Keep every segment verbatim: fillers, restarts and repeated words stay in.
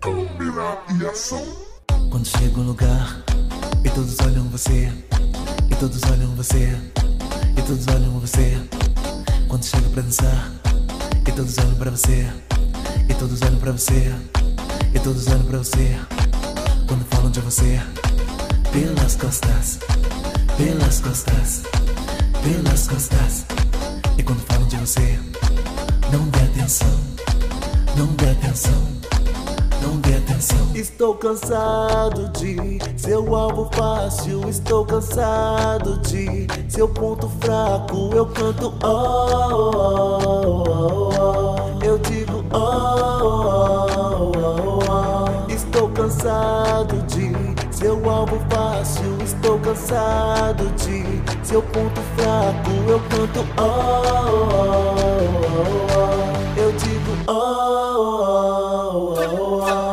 Câmera e ação. Quando chega um lugar e todos olham você, e todos olham você, e todos olham você. Quando chega pra dançar e todos olham pra você, e todos olham pra você, e todos olham pra você. Quando falam de você, pelas costas, pelas costas, pelas costas. E quando falam de você, não dê atenção, não dê atenção, não dê atenção. Estou cansado de seu alvo fácil. Estou cansado de seu ponto fraco. Eu canto oh, oh, oh, oh. Eu digo oh, oh, oh, oh. Estou cansado de seu alvo fácil. Estou cansado de seu ponto fraco. Eu canto oh, oh, oh, oh. Eu digo oh, oh, oh, oh.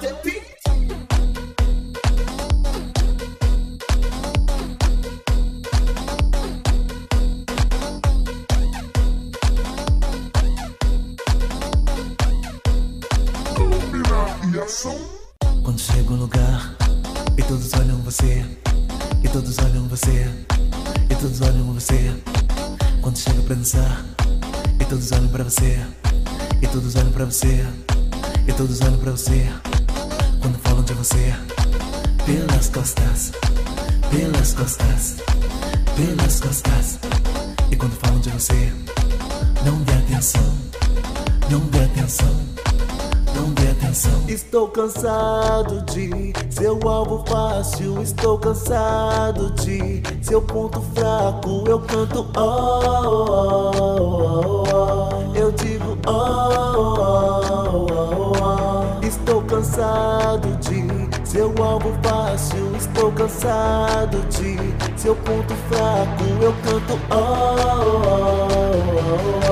Câmera e ação. Quando chega um lugar e todos olham você, e todos olham você, e todos olham você. Quando chega pra dançar e todos olham pra você, e todos olham pra você, e todos olham pra você. Quando falam de você, pelas costas, pelas costas, pelas costas. E quando falam de você, não dê atenção, não dê atenção, não dê atenção. Estou cansado de seu alvo fácil. Estou cansado de seu ponto fraco. Eu canto oh, oh, oh, oh. Eu digo oh, oh, oh, oh. Estou cansado de seu alvo fácil. Estou cansado de seu ponto fraco. Eu canto oh, oh, oh, oh.